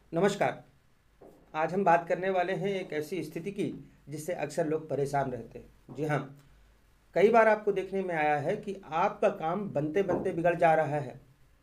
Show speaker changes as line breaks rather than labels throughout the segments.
नमस्कार। आज हम बात करने वाले हैं एक ऐसी स्थिति की जिससे अक्सर लोग परेशान रहते हैं। जी हाँ, कई बार आपको देखने में आया है कि आपका काम बनते बनते बिगड़ जा रहा है।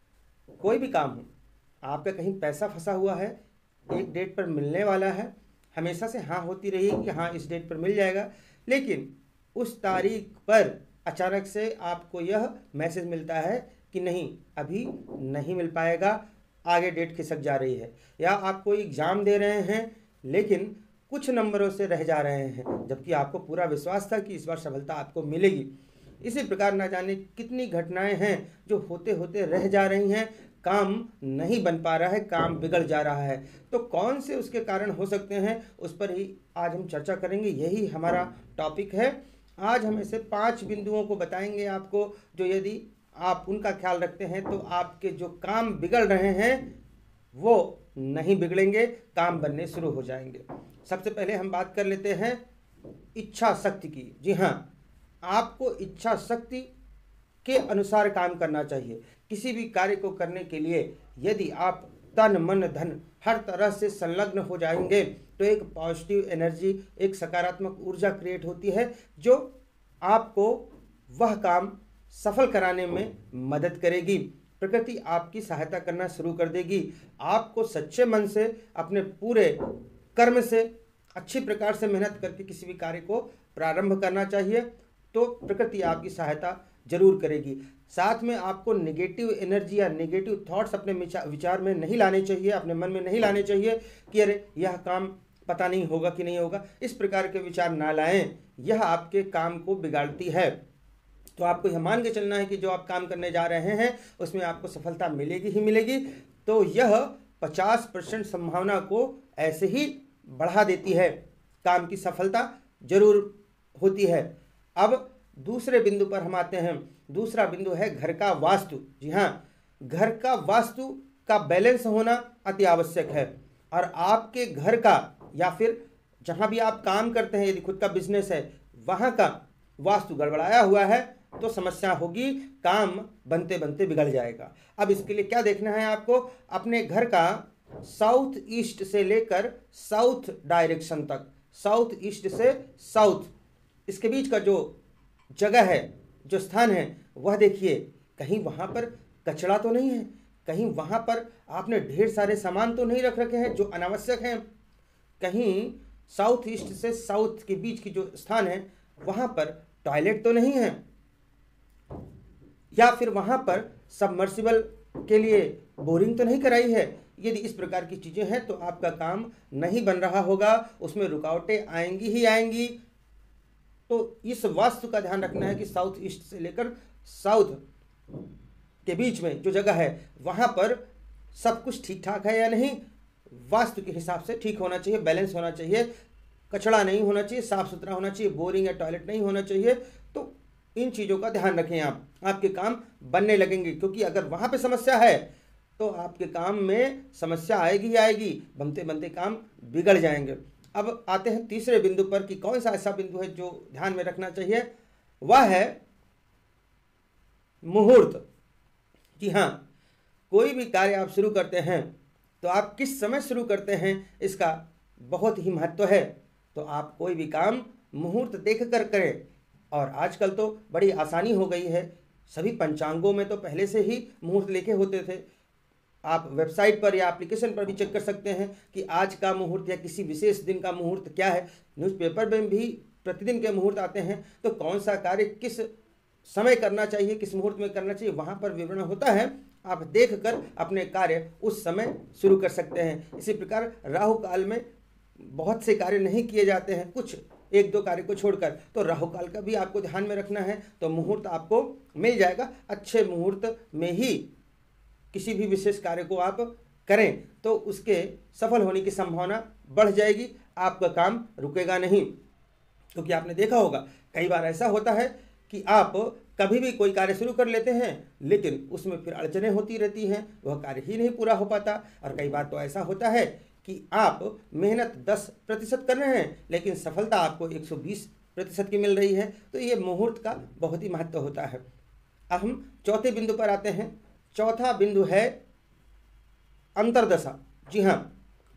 कोई भी काम हो, आपका कहीं पैसा फंसा हुआ है, एक डेट पर मिलने वाला है, हमेशा से हाँ होती रही कि हाँ इस डेट पर मिल जाएगा, लेकिन उस तारीख पर अचानक से आपको यह मैसेज मिलता है कि नहीं, अभी नहीं मिल पाएगा, आगे डेट खिसक जा रही है। या आप कोई एग्ज़ाम दे रहे हैं लेकिन कुछ नंबरों से रह जा रहे हैं, जबकि आपको पूरा विश्वास था कि इस बार सफलता आपको मिलेगी। इसी प्रकार ना जाने कितनी घटनाएं हैं जो होते होते रह जा रही हैं, काम नहीं बन पा रहा है, काम बिगड़ जा रहा है। तो कौन से उसके कारण हो सकते हैं, उस पर ही आज हम चर्चा करेंगे। यही हमारा टॉपिक है। आज हम ऐसे 5 बिंदुओं को बताएंगे आपको, जो यदि आप उनका ख्याल रखते हैं तो आपके जो काम बिगड़ रहे हैं वो नहीं बिगड़ेंगे, काम बनने शुरू हो जाएंगे। सबसे पहले हम बात कर लेते हैं इच्छा शक्ति की। जी हाँ, आपको इच्छा शक्ति के अनुसार काम करना चाहिए। किसी भी कार्य को करने के लिए यदि आप तन मन धन हर तरह से संलग्न हो जाएंगे तो एक पॉजिटिव एनर्जी, एक सकारात्मक ऊर्जा क्रिएट होती है जो आपको वह काम सफल कराने में मदद करेगी। प्रकृति आपकी सहायता करना शुरू कर देगी। आपको सच्चे मन से, अपने पूरे कर्म से, अच्छी प्रकार से मेहनत करके किसी भी कार्य को प्रारंभ करना चाहिए, तो प्रकृति आपकी सहायता जरूर करेगी। साथ में आपको नेगेटिव एनर्जी या नेगेटिव थॉट्स अपने विचार में नहीं लाने चाहिए, अपने मन में नहीं लाने चाहिए कि अरे यह काम पता नहीं होगा कि नहीं होगा। इस प्रकार के विचार ना लाएं, यह आपके काम को बिगाड़ती है। तो आपको यह मान के चलना है कि जो आप काम करने जा रहे हैं उसमें आपको सफलता मिलेगी ही मिलेगी। तो यह 50% संभावना को ऐसे ही बढ़ा देती है, काम की सफलता जरूर होती है। अब दूसरे बिंदु पर हम आते हैं। दूसरा बिंदु है घर का वास्तु। जी हाँ, घर का वास्तु का बैलेंस होना अति आवश्यक है। और आपके घर का या फिर जहां भी आप काम करते हैं, यदि खुद का बिजनेस है, वहां का वास्तु गड़बड़ाया हुआ है तो समस्या होगी, काम बनते बनते बिगड़ जाएगा। अब इसके लिए क्या देखना है आपको, अपने घर का साउथ ईस्ट से लेकर साउथ डायरेक्शन तक, साउथ ईस्ट से साउथ, इसके बीच का जो जगह है, जो स्थान है, वह देखिए। कहीं वहां पर कचरा तो नहीं है, कहीं वहां पर आपने ढेर सारे सामान तो नहीं रख रखे हैं जो अनावश्यक हैं, कहीं साउथ ईस्ट से साउथ के बीच की जो स्थान है वहां पर टॉयलेट तो नहीं है, या फिर वहां पर सबमर्सिबल के लिए बोरिंग तो नहीं कराई है। यदि इस प्रकार की चीजें हैं तो आपका काम नहीं बन रहा होगा, उसमें रुकावटें आएंगी ही आएंगी। तो इस वास्तु का ध्यान रखना है कि साउथ ईस्ट से लेकर साउथ के बीच में जो जगह है वहां पर सब कुछ ठीक ठाक है या नहीं, वास्तु के हिसाब से ठीक होना चाहिए, बैलेंस होना चाहिए, कचरा नहीं होना चाहिए, साफ सुथरा होना चाहिए, बोरिंग या टॉयलेट नहीं होना चाहिए। तो इन चीज़ों का ध्यान रखें, आपके काम बनने लगेंगे। क्योंकि अगर वहाँ पे समस्या है तो आपके काम में समस्या आएगी ही आएगी, बनते बनते काम बिगड़ जाएंगे। अब आते हैं तीसरे बिंदु पर कि कौन सा ऐसा बिंदु है जो ध्यान में रखना चाहिए, वह है मुहूर्त। जी हाँ, कोई भी कार्य आप शुरू करते हैं तो आप किस समय शुरू करते हैं इसका बहुत ही महत्व है। तो आप कोई भी काम मुहूर्त देख कर करें। और आजकल तो बड़ी आसानी हो गई है, सभी पंचांगों में तो पहले से ही मुहूर्त लिखे होते थे। आप वेबसाइट पर या एप्लीकेशन पर भी चेक कर सकते हैं कि आज का मुहूर्त या किसी विशेष दिन का मुहूर्त क्या है। न्यूज़पेपर में भी प्रतिदिन के मुहूर्त आते हैं, तो कौन सा कार्य किस समय करना चाहिए, किस मुहूर्त में करना चाहिए, वहाँ पर विवरण होता है। आप देखकर अपने कार्य उस समय शुरू कर सकते हैं। इसी प्रकार राहु काल में बहुत से कार्य नहीं किए जाते हैं, कुछ एक दो कार्य को छोड़कर, तो राहु काल का भी आपको ध्यान में रखना है। तो मुहूर्त आपको मिल जाएगा, अच्छे मुहूर्त में ही किसी भी विशेष कार्य को आप करें तो उसके सफल होने की संभावना बढ़ जाएगी, आपका काम रुकेगा नहीं। क्योंकि आपने देखा होगा कई बार ऐसा होता है कि आप कभी भी कोई कार्य शुरू कर लेते हैं लेकिन उसमें फिर अड़चनें होती रहती हैं, वह कार्य ही नहीं पूरा हो पाता। और कई बार तो ऐसा होता है कि आप मेहनत 10% कर रहे हैं लेकिन सफलता आपको 120% की मिल रही है। तो ये मुहूर्त का बहुत ही महत्व होता है। अब हम चौथे बिंदु पर आते हैं। चौथा बिंदु है अंतर्दशा। जी हाँ,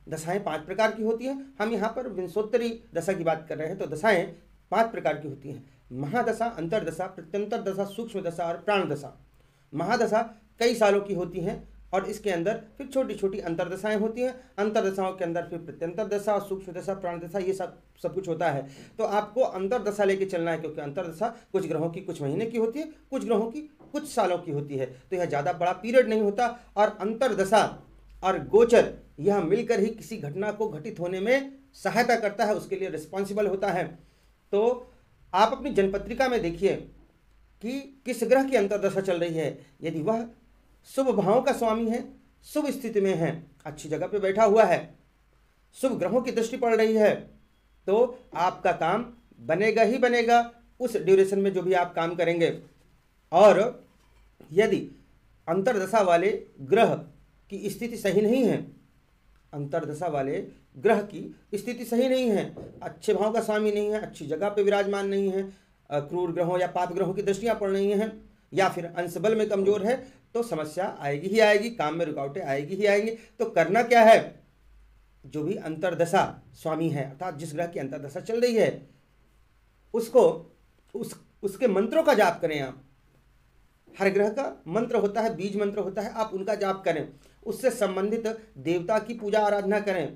दशाएं 5 प्रकार की होती हैं। हम यहाँ पर विंशोत्तरी दशा की बात कर रहे हैं, तो दशाएं 5 प्रकार की होती हैं। महादशा, अंतरदशा, प्रत्यंतर दशा, सूक्ष्म दशा और प्राण दशा। महादशा कई सालों की होती हैं और इसके अंदर फिर छोटी छोटी अंतरदशाएं होती हैं। अंतरदशाओं के अंदर फिर प्रत्यंतर दशा, सूक्ष्म दशा, प्राण दशा, ये सब कुछ होता है। तो आपको अंतरदशा लेके चलना है, क्योंकि अंतरदशा कुछ ग्रहों की कुछ महीने की होती है, कुछ ग्रहों की कुछ सालों की होती है, तो यह ज़्यादा बड़ा पीरियड नहीं होता। और अंतरदशा और गोचर यह मिलकर ही किसी घटना को घटित होने में सहायता करता है, उसके लिए रिस्पॉन्सिबल होता है। तो आप अपनी जनपत्रिका में देखिए कि किस ग्रह की अंतरदशा चल रही है। यदि वह शुभ भावों का स्वामी है, शुभ स्थिति में है, अच्छी जगह पे बैठा हुआ है, शुभ ग्रहों की दृष्टि पड़ रही है, तो आपका काम बनेगा ही बनेगा उस ड्यूरेशन में जो भी आप काम करेंगे। और यदि अंतरदशा वाले ग्रह की स्थिति सही नहीं है, अंतरदशा वाले ग्रह की स्थिति सही नहीं है, अच्छे भाव का स्वामी नहीं है, अच्छी जगह पे विराजमान नहीं है, क्रूर ग्रहों या पाप ग्रहों की दृष्टियां पड़ रही हैं, या फिर अंश बल में कमजोर है, तो समस्या आएगी ही आएगी, काम में रुकावटें आएगी ही आएंगी। तो करना क्या है, जो भी अंतरदशा स्वामी है, अर्थात जिस ग्रह की अंतरदशा चल रही है, उसको उसके मंत्रों का जाप करें आप। हर ग्रह का मंत्र होता है, बीज मंत्र होता है, आप उनका जाप करें, उससे संबंधित देवता की पूजा आराधना करें।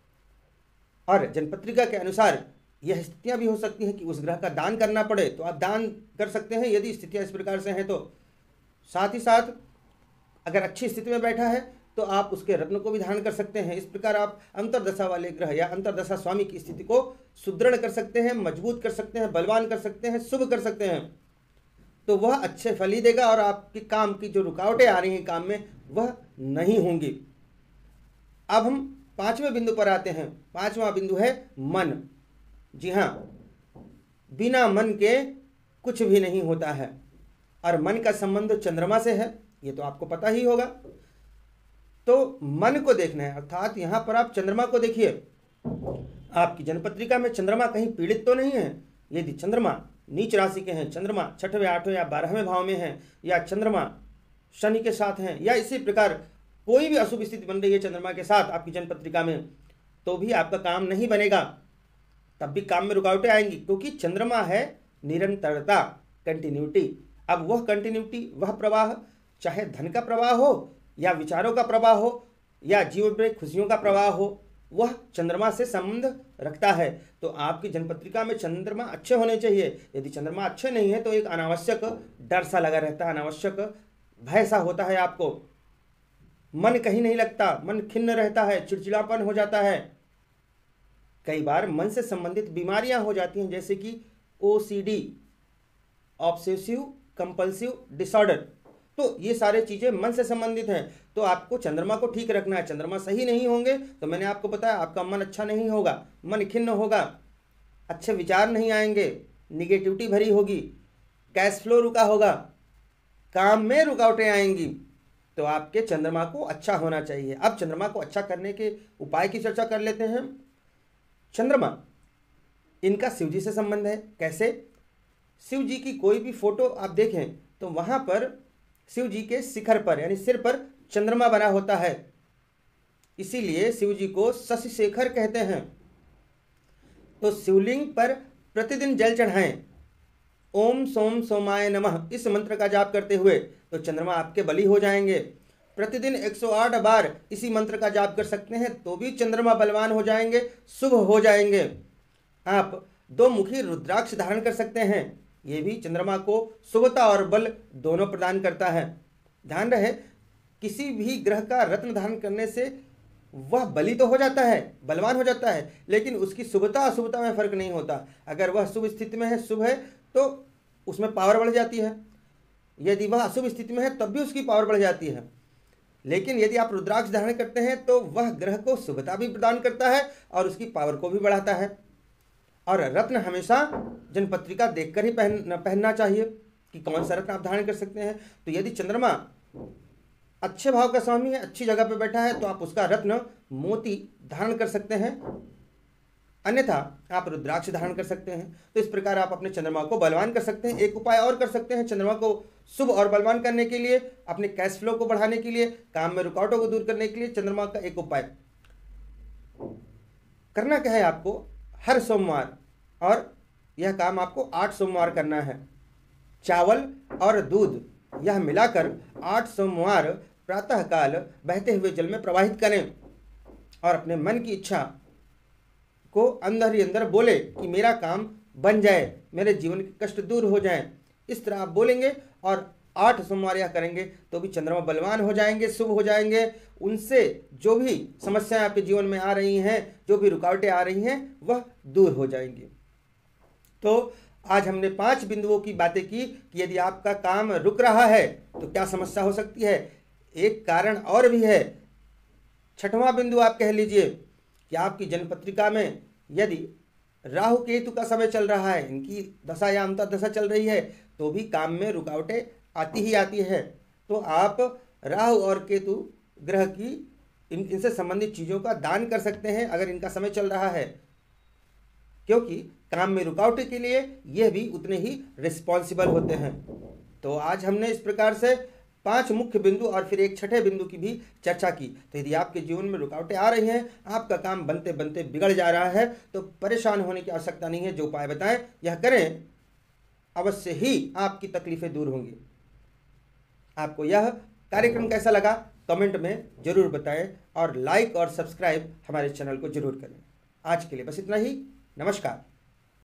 और जनपत्रिका के अनुसार यह स्थितियां भी हो सकती हैं कि उस ग्रह का दान करना पड़े, तो आप दान कर सकते हैं यदि स्थितियां इस प्रकार से हैं। तो साथ ही साथ अगर अच्छी स्थिति में बैठा है तो आप उसके रत्न को भी धारण कर सकते हैं। इस प्रकार आप अंतरदशा वाले ग्रह या अंतरदशा स्वामी की स्थिति को सुदृढ़ कर सकते हैं, मजबूत कर सकते हैं, बलवान कर सकते हैं, शुभ कर सकते हैं। तो वह अच्छे फल ही देगा और आपके काम की जो रुकावटें आ रही हैं काम में, वह नहीं होंगी। अब हम 5वें बिंदु पर आते हैं। 5वां बिंदु है मन। जी हाँ, बिना मन के कुछ भी नहीं होता है, और मन का संबंध चंद्रमा से है, ये तो आपको पता ही होगा। तो मन को देखना है, अर्थात यहां पर आप चंद्रमा को देखिए। आपकी जनपत्रिका में चंद्रमा कहीं पीड़ित तो नहीं है। यदि चंद्रमा नीच राशि के हैं, चंद्रमा 6वें, 8वें या 12वें भाव में हैं, या चंद्रमा शनि के साथ हैं, या इसी प्रकार कोई भी अशुभ स्थिति बन रही है चंद्रमा के साथ आपकी जनपत्रिका में, तो भी आपका काम नहीं बनेगा, तब भी काम में रुकावटें आएंगी, क्योंकि चंद्रमा है निरंतरता, कंटिन्यूटी। अब वह कंटिन्यूटी, वह प्रवाह, चाहे धन का प्रवाह हो या विचारों का प्रवाह हो या जीवन में खुशियों का प्रवाह हो, वह चंद्रमा से संबंध रखता है। तो आपकी जनपत्रिका में चंद्रमा अच्छे होने चाहिए। यदि चंद्रमा अच्छे नहीं है तो एक अनावश्यक डर सा लगा रहता है, अनावश्यक भय सा होता है आपको, मन कहीं नहीं लगता, मन खिन्न रहता है, चिड़चिड़ापन हो जाता है, कई बार मन से संबंधित बीमारियां हो जाती हैं, जैसे कि OCD, ऑब्सेसिव कंपल्सिव डिसऑर्डर। तो ये सारे चीजें मन से संबंधित हैं। तो आपको चंद्रमा को ठीक रखना है। चंद्रमा सही नहीं होंगे तो मैंने आपको बताया आपका मन अच्छा नहीं होगा, मन खिन्न होगा, अच्छे विचार नहीं आएंगे, निगेटिविटी भरी होगी, कैश फ्लो रुका होगा, काम में रुकावटें आएंगी। तो आपके चंद्रमा को अच्छा होना चाहिए। अब चंद्रमा को अच्छा करने के उपाय की चर्चा कर लेते हैं। चंद्रमा, इनका शिव जी से संबंध है। कैसे? शिव जी की कोई भी फोटो आप देखें तो वहां पर शिव जी के शिखर पर यानी सिर पर चंद्रमा बना होता है, इसीलिए शिव जी को शशि शेखर कहते हैं। तो शिवलिंग पर प्रतिदिन जल चढ़ाएं, ओम सोम सोमाय नमः इस मंत्र का जाप करते हुए, तो चंद्रमा आपके बली हो जाएंगे। प्रतिदिन 108 बार इसी मंत्र का जाप कर सकते हैं तो भी चंद्रमा बलवान हो जाएंगे, शुभ हो जाएंगे। आप 2 मुखी रुद्राक्ष धारण कर सकते हैं, ये भी चंद्रमा को शुभता और बल दोनों प्रदान करता है। ध्यान रहे, किसी भी ग्रह का रत्न धारण करने से वह बली तो हो जाता है, बलवान हो जाता है, लेकिन उसकी शुभता अशुभता में फर्क नहीं होता। अगर वह शुभ स्थिति में है, शुभ है, तो उसमें पावर बढ़ जाती है। यदि वह अशुभ स्थिति में है तब भी उसकी पावर बढ़ जाती है। लेकिन यदि आप रुद्राक्ष धारण करते हैं तो वह ग्रह को शुभता भी प्रदान करता है और उसकी पावर को भी बढ़ाता है। और रत्न हमेशा जनपत्रिका देखकर ही पहनना चाहिए कि कौन सा रत्न आप धारण कर सकते हैं। तो यदि चंद्रमा अच्छे भाव का स्वामी है, अच्छी जगह पर बैठा है, तो आप उसका रत्न मोती धारण कर सकते हैं, अन्यथा आप रुद्राक्ष धारण कर सकते हैं। तो इस प्रकार आप अपने चंद्रमा को बलवान कर सकते हैं। एक उपाय और कर सकते हैं चंद्रमा को शुभ और बलवान करने के लिए, अपने कैश फ्लो को बढ़ाने के लिए, काम में रुकावटों को दूर करने के लिए। चंद्रमा का एक उपाय, करना क्या है आपको, हर सोमवार, और यह काम आपको 8 सोमवार करना है। चावल और दूध यह मिलाकर 8 सोमवार प्रातःकाल बहते हुए जल में प्रवाहित करें और अपने मन की इच्छा को अंदर ही अंदर बोले कि मेरा काम बन जाए, मेरे जीवन के कष्ट दूर हो जाएं। इस तरह आप बोलेंगे और 8 सोमवार यह करेंगे तो भी चंद्रमा बलवान हो जाएंगे, शुभ हो जाएंगे। उनसे जो भी समस्याएं आपके जीवन में आ रही हैं, जो भी रुकावटें आ रही हैं, वह दूर हो जाएंगी। तो आज हमने 5 बिंदुओं की बातें की कि यदि आपका काम रुक रहा है तो क्या समस्या हो सकती है। एक कारण और भी है, 6वां बिंदु आप कह लीजिए कि आपकी जन्मपत्रिका में यदि राहु केतु का समय चल रहा है, इनकी दशा या अंतर्दशा चल रही है, तो भी काम में रुकावटें आती ही आती है। तो आप राहु और केतु ग्रह की इनसे संबंधित चीज़ों का दान कर सकते हैं अगर इनका समय चल रहा है, क्योंकि काम में रुकावटें के लिए यह भी उतने ही रिस्पॉन्सिबल होते हैं। तो आज हमने इस प्रकार से 5 मुख्य बिंदु और फिर एक 6ठे बिंदु की भी चर्चा की। तो यदि आपके जीवन में रुकावटें आ रही हैं, आपका काम बनते बनते बिगड़ जा रहा है, तो परेशान होने की आवश्यकता नहीं है। जो उपाय बताएं यह करें, अवश्य ही आपकी तकलीफें दूर होंगी। आपको यह कार्यक्रम कैसा लगा कमेंट में जरूर बताएं और लाइक और सब्सक्राइब हमारे चैनल को जरूर करें। आज के लिए बस इतना ही। नमस्कार।